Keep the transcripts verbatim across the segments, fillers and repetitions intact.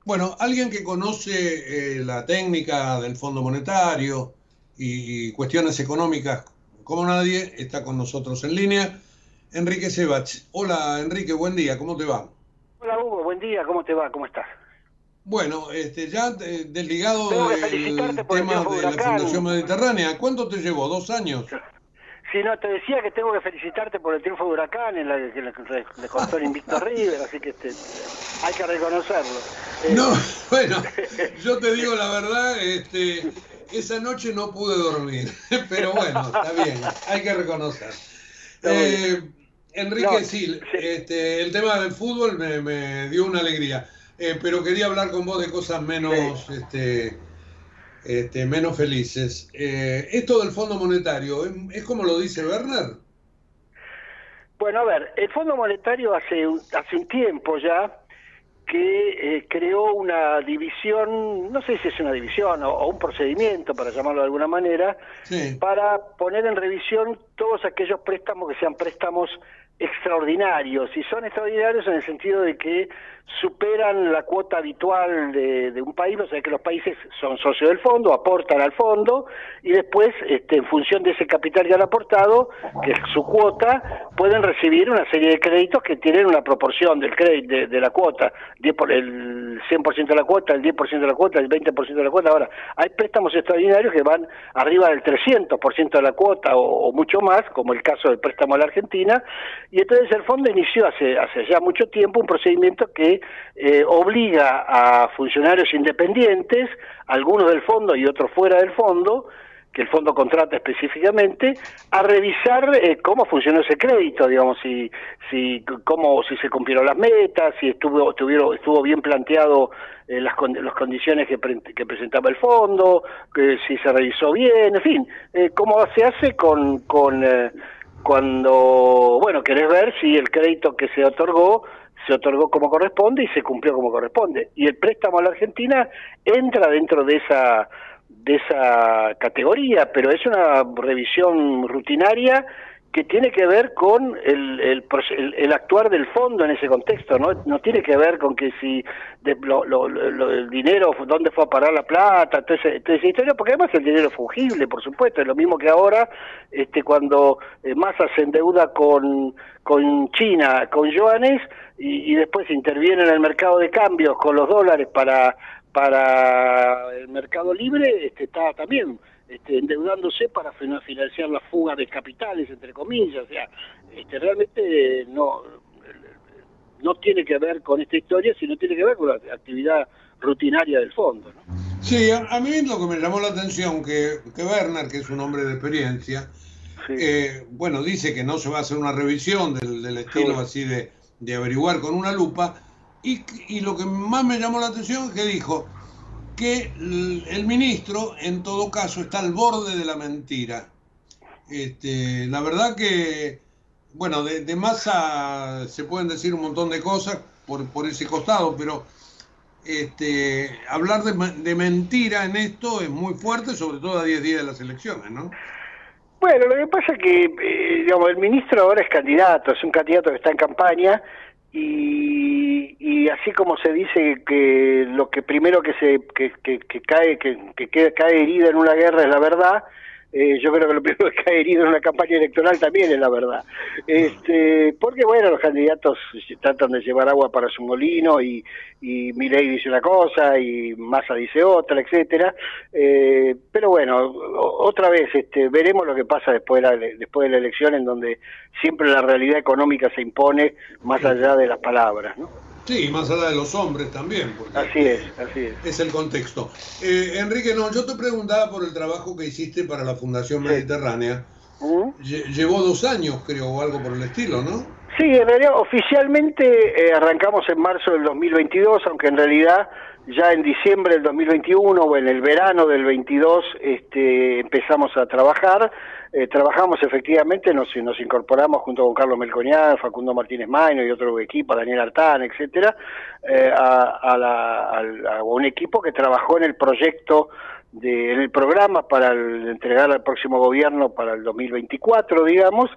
Bueno, alguien que conoce eh, la técnica del Fondo Monetario y, y cuestiones económicas como nadie, está con nosotros en línea, Enrique Sebach. Hola Enrique, buen día, ¿cómo te va? Hola Hugo, buen día, ¿cómo te va? ¿Cómo estás? Bueno, este, ya eh, desligado Tengo que felicitarte del por el tema triunfo de de la Fundación Huracán. Mediterránea, ¿cuánto te llevó? ¿Dos años? Sí, no, te decía que tengo que felicitarte por el triunfo de Huracán, en la que le, le- le cortó el invicto a River, así que este, hay que reconocerlo. No, Eh, bueno, yo te digo la verdad, este, esa noche no pude dormir, pero bueno, está bien, hay que reconocer. Está muy bien. Eh, No, Enrique, sí, sí, este, el tema del fútbol me, me dio una alegría, eh, pero quería hablar con vos de cosas sí. menos, este, este, menos felices. Eh, esto del Fondo Monetario, ¿es, es como lo dice Werner? Bueno, a ver, el Fondo Monetario hace un, hace un tiempo ya que eh, creó una división, no sé si es una división o, o un procedimiento, para llamarlo de alguna manera, Sí. para poner en revisión todos aquellos préstamos que sean préstamos extraordinarios, y son extraordinarios en el sentido de que superan la cuota habitual de, de un país, o sea que los países son socios del fondo, aportan al fondo, y después, este, en función de ese capital que han aportado, que es su cuota, pueden recibir una serie de créditos que tienen una proporción del crédito, de, de la cuota, diez por, el cien por ciento de la cuota, el diez por ciento de la cuota, el veinte por ciento de la cuota. Ahora, hay préstamos extraordinarios que van arriba del trescientos por ciento de la cuota o, o mucho más, como el caso del préstamo a la Argentina, y entonces el fondo inició hace, hace ya mucho tiempo un procedimiento que eh, obliga a funcionarios independientes, algunos del fondo y otros fuera del fondo, que el fondo contrata específicamente, a revisar eh, cómo funcionó ese crédito, digamos, si, si, cómo, si se cumplieron las metas, si estuvo, estuvieron, estuvo bien planteado eh, las, las condiciones que, pre, que presentaba el fondo, que si se revisó bien, en fin, eh, cómo se hace con, con eh, cuando, bueno, querés ver si el crédito que se otorgó se otorgó como corresponde y se cumplió como corresponde. Y el préstamo a la Argentina entra dentro de esa de esa categoría, pero es una revisión rutinaria que tiene que ver con el, el, el, el actuar del fondo en ese contexto, no no tiene que ver con que si de, lo, lo, lo, el dinero, dónde fue a parar la plata, toda esa, toda esa historia, porque además el dinero es fungible, por supuesto, es lo mismo que ahora, este cuando eh, Massa se endeuda con, con China, con yuanes, y, y después interviene en el mercado de cambios con los dólares para para el mercado libre, este, está también este, endeudándose para financiar la fuga de capitales, entre comillas. O sea, este, realmente no, no tiene que ver con esta historia, sino tiene que ver con la actividad rutinaria del fondo, ¿no? Sí, a, a mí lo que me llamó la atención, que, que Werner, que es un hombre de experiencia, Sí, eh, bueno, dice que no se va a hacer una revisión del, del estilo seguro. así de, de averiguar con una lupa, y, y lo que más me llamó la atención es que dijo que el, el ministro, en todo caso, está al borde de la mentira. Este, la verdad que, bueno, de, de Massa se pueden decir un montón de cosas por, por ese costado, pero este, hablar de, de mentira en esto es muy fuerte, sobre todo a diez días de las elecciones, ¿no? Bueno, lo que pasa es que, eh, digamos, el ministro ahora es candidato, es un candidato que está en campaña, y, y así como se dice que lo que primero que se que, que, que cae que, que, que cae herido en una guerra es la verdad, eh, yo creo que lo primero que cae herido en una campaña electoral también es la verdad. Este, porque bueno, los candidatos tratan de llevar agua para su molino, y, y Milei dice una cosa y Massa dice otra, etcétera. Eh, pero bueno, otra vez este, veremos lo que pasa después de, la, después de la elección, en donde siempre la realidad económica se impone más allá de las palabras, ¿no? Sí, más allá de los hombres también, porque Así es, este, así es. es el contexto. Eh, Enrique, no, yo te preguntaba por el trabajo que hiciste para la Fundación Sí. Mediterránea. ¿Mm? Lle- Llevó dos años, creo, o algo por el estilo, ¿no? Sí, en realidad oficialmente eh, arrancamos en marzo del dos mil veintidós, aunque en realidad ya en diciembre del dos mil veintiuno o en el verano del veintidós este, empezamos a trabajar. Eh, trabajamos efectivamente, nos, nos incorporamos junto con Carlos Melconian, Facundo Martínez Maino y otro equipo, Daniel Artán, etcétera, eh, a, a, la, a, a un equipo que trabajó en el proyecto, de, en el programa para el, entregar al próximo gobierno para el dos mil veinticuatro, digamos,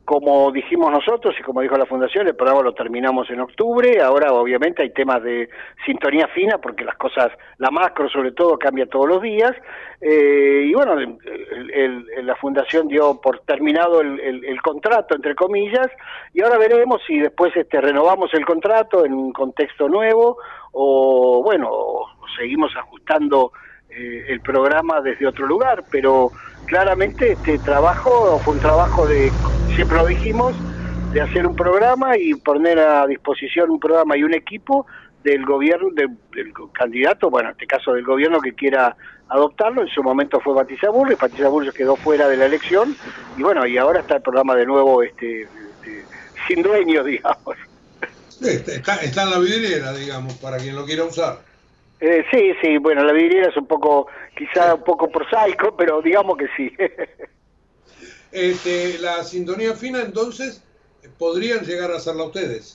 como dijimos nosotros y como dijo la Fundación, el programa lo terminamos en octubre. Ahora obviamente hay temas de sintonía fina porque las cosas, la macro sobre todo, cambia todos los días. Eh, y bueno, el, el, el, la Fundación dio por terminado el, el, el contrato, entre comillas, y ahora veremos si después este, renovamos el contrato en un contexto nuevo o, bueno, o seguimos ajustando eh, el programa desde otro lugar, pero claramente este trabajo fue un trabajo de, siempre lo dijimos, de hacer un programa y poner a disposición un programa y un equipo del gobierno, de, del candidato, bueno, en este caso del gobierno que quiera adoptarlo. En su momento fue Patricia Bullrich, Patricia Bullrich quedó fuera de la elección y bueno, y ahora está el programa de nuevo este, este sin dueño, digamos. Está, está en la vidriera, digamos, para quien lo quiera usar. Eh, sí, sí, bueno, la vidriera es un poco, quizá un poco prosaico, pero digamos que sí. este, la sintonía fina, entonces, ¿podrían llegar a hacerla ustedes?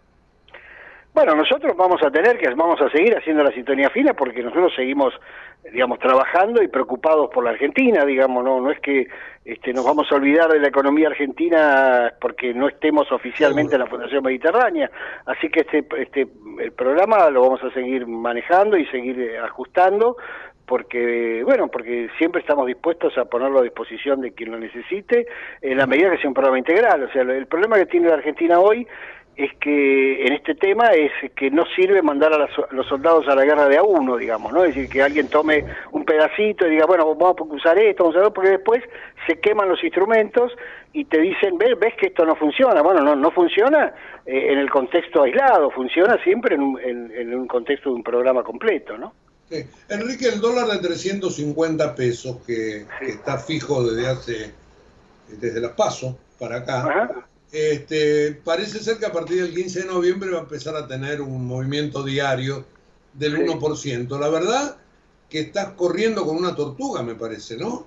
Bueno, nosotros vamos a tener que, vamos a seguir haciendo la sintonía fina porque nosotros seguimos, digamos, trabajando y preocupados por la Argentina, digamos, no no es que este, nos vamos a olvidar de la economía argentina porque no estemos oficialmente en la Fundación Mediterránea, así que este este el programa lo vamos a seguir manejando y seguir ajustando, porque, bueno, porque siempre estamos dispuestos a ponerlo a disposición de quien lo necesite, en la medida que sea un programa integral. O sea, el problema que tiene la Argentina hoy es que en este tema es que no sirve mandar a los soldados a la guerra de a uno, digamos, ¿no? Es decir, que alguien tome un pedacito y diga, bueno, vamos a usar esto, vamos a usar porque después se queman los instrumentos y te dicen, ves, ves que esto no funciona. Bueno, no no funciona eh, en el contexto aislado, funciona siempre en un, en, en un contexto de un programa completo, ¿no? Sí. Enrique, el dólar de trescientos cincuenta pesos que, sí. que está fijo desde hace, desde las PASO para acá, ajá. Este, parece ser que a partir del quince de noviembre va a empezar a tener un movimiento diario del sí. uno por ciento. La verdad que estás corriendo con una tortuga, me parece, ¿no?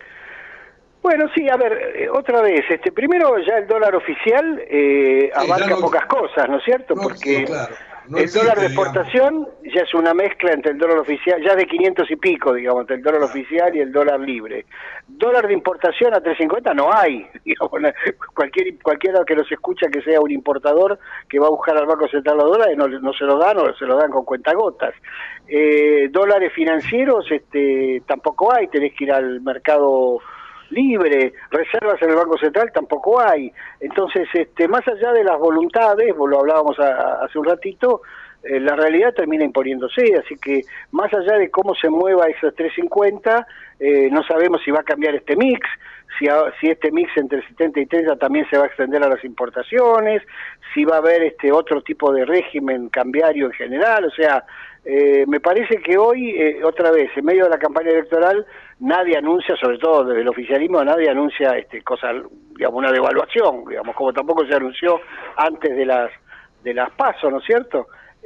Bueno, sí, a ver, eh, otra vez, este, primero ya el dólar oficial eh, sí, abarca no, pocas cosas, ¿no es cierto? No, Porque sí, claro. no el existe, dólar de exportación digamos. Ya es una mezcla entre el dólar oficial, ya de quinientos y pico, digamos, entre el dólar claro. oficial y el dólar libre. Dólar de importación a tres cincuenta no hay, digamos, cualquier, cualquiera que nos escucha que sea un importador que va a buscar al Banco Central los dólares, no, no se los dan o se los dan con cuentagotas. Eh, dólares financieros este, tampoco hay, tenés que ir al mercado libre, reservas en el Banco Central tampoco hay. Entonces, este, más allá de las voluntades, lo hablábamos a, a, hace un ratito, eh, la realidad termina imponiéndose, así que más allá de cómo se mueva esos tres cincuenta, eh, no sabemos si va a cambiar este mix, si, a, si este mix entre setenta y treinta también se va a extender a las importaciones, si va a haber este otro tipo de régimen cambiario en general, o sea, eh, me parece que hoy, eh, otra vez, en medio de la campaña electoral, nadie anuncia, sobre todo desde el oficialismo, nadie anuncia este cosas, digamos, una devaluación, digamos, como tampoco se anunció antes de las de las PASO, ¿no es cierto?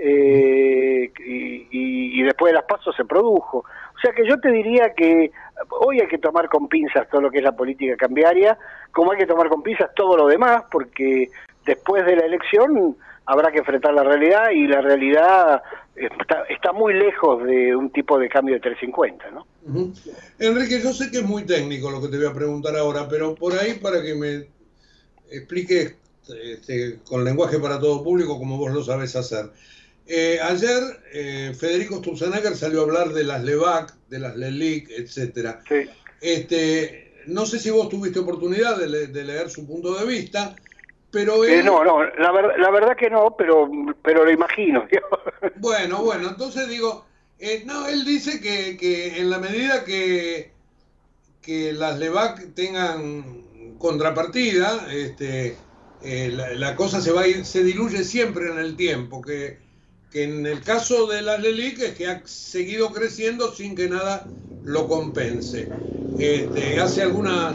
Eh, y, y, y después de las PASO se produjo. O sea que yo te diría que hoy hay que tomar con pinzas todo lo que es la política cambiaria, como hay que tomar con pinzas todo lo demás, porque después de la elección habrá que enfrentar la realidad y la realidad está, está muy lejos de un tipo de cambio de tres cincuenta, ¿no? Uh-huh. Enrique, yo sé que es muy técnico lo que te voy a preguntar ahora, pero por ahí para que me expliques este, con lenguaje para todo público como vos lo sabés hacer. Eh, ayer eh, Federico Sturzenegger salió a hablar de las LEVAC, de las LELIC, etcétera. Sí. Este, no sé si vos tuviste oportunidad de, le, de leer su punto de vista, pero él... Eh, no, no, la, ver, la verdad que no, pero pero lo imagino. Bueno, bueno, entonces digo, eh, no, él dice que, que en la medida que, que las LEVAC tengan contrapartida, este, eh, la, la cosa se va a ir, se diluye siempre en el tiempo, que, que en el caso de las LELIC es que ha seguido creciendo sin que nada lo compense. Este, hace algunas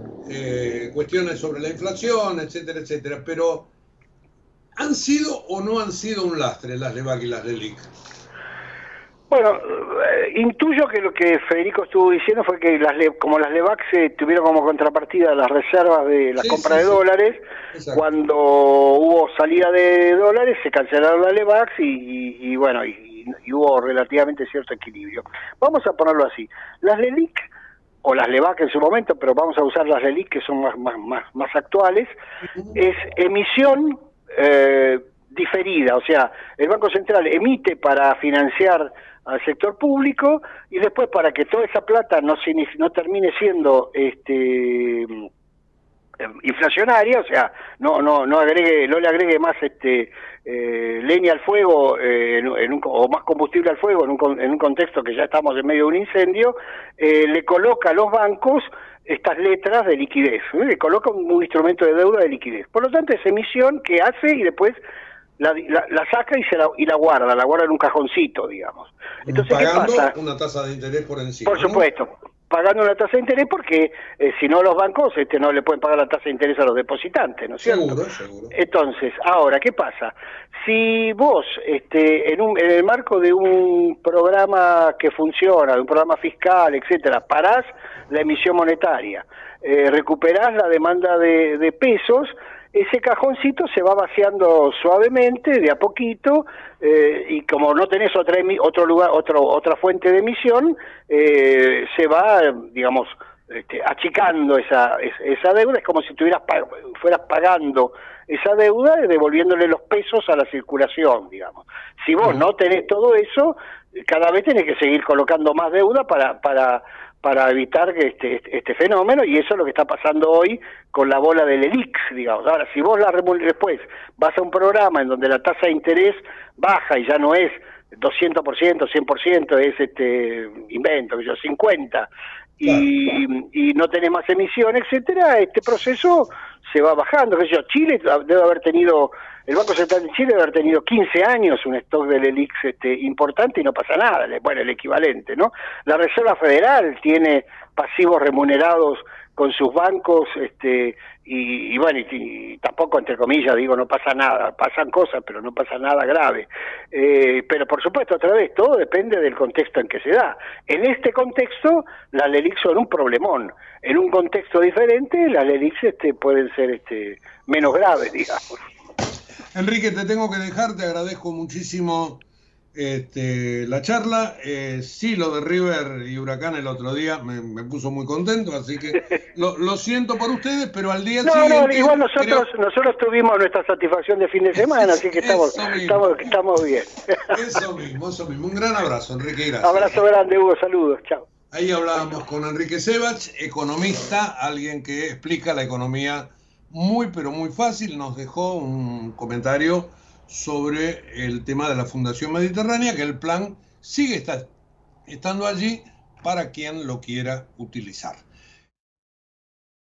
eh, cuestiones sobre la inflación, etcétera, etcétera, pero ¿han sido o no han sido un lastre las LEVAC y las LELIC? Bueno, eh, intuyo que lo que Federico estuvo diciendo fue que las como las LEVAC se tuvieron como contrapartida las reservas de la sí, compra sí, de sí. dólares, exacto. Cuando hubo salida de dólares se cancelaron las LEVAC y, y, y bueno, y, y hubo relativamente cierto equilibrio. Vamos a ponerlo así, las LELIC o las LEVAC en su momento, pero vamos a usar las LELIQ que son más, más, más, más actuales, es emisión eh, diferida, o sea, el Banco Central emite para financiar al sector público y después para que toda esa plata no, no termine siendo este inflacionaria, o sea, no no no agregue no le agregue más este eh, leña al fuego eh, en, en un, o más combustible al fuego en un, en un contexto que ya estamos en medio de un incendio, eh, le coloca a los bancos estas letras de liquidez, ¿eh? Le coloca un, un instrumento de deuda de liquidez. Por lo tanto, es emisión que hace y después la, la, la saca y se la, y la guarda, la guarda en un cajoncito, digamos. Entonces, pagando ¿qué pasa? Una tasa de interés por encima. Por supuesto. ¿No? Pagando una tasa de interés porque eh, si no los bancos este, no le pueden pagar la tasa de interés a los depositantes, ¿no es cierto? Seguro, seguro. Entonces, ahora, ¿qué pasa? Si vos, este, en, un, en el marco de un programa que funciona, de un programa fiscal, etcétera, parás la emisión monetaria, eh, recuperás la demanda de, de pesos, ese cajoncito se va vaciando suavemente, de a poquito, eh, y como no tenés otra otro lugar, otro, otra fuente de emisión, eh, se va, digamos, este, achicando esa, esa deuda. Es como si tuvieras fueras pagando esa deuda y devolviéndole los pesos a la circulación, digamos. Si vos no tenés todo eso, cada vez tenés que seguir colocando más deuda para para para evitar que este, este, este fenómeno, y eso es lo que está pasando hoy con la bola del ELIX, digamos. Ahora, si vos la después vas a un programa en donde la tasa de interés baja y ya no es doscientos por ciento, cien por ciento, es este invento, que yo, cincuenta, y, y no tenés más emisión, etcétera, este proceso se va bajando. Que yo, Chile debe haber tenido, el Banco Central de Chile debe haber tenido quince años un stock del ELIX este, importante y no pasa nada, bueno, el equivalente, ¿no? La Reserva Federal tiene pasivos remunerados con sus bancos, este, y, y bueno, y, y tampoco, entre comillas, digo, no pasa nada, pasan cosas, pero no pasa nada grave. Eh, pero por supuesto, otra vez, todo depende del contexto en que se da. En este contexto, las LELIQ son un problemón. En un contexto diferente, las LELIQ este, pueden ser este, menos graves, digamos. Enrique, te tengo que dejar, te agradezco muchísimo este, la charla. Eh, sí, lo de River y Huracán el otro día me, me puso muy contento, así que lo, lo siento por ustedes, pero al día no, siguiente... No, igual nosotros creo... nosotros tuvimos nuestra satisfacción de fin de semana, así que estamos, estamos, estamos bien. Eso mismo, eso mismo. Un gran abrazo, Enrique, gracias. Abrazo grande, Hugo, saludos, chao. Ahí hablábamos con Enrique Sebach, economista, alguien que explica la economía muy pero muy fácil. Nos dejó un comentario sobre el tema de la Fundación Mediterránea, que el plan sigue está, estando allí para quien lo quiera utilizar.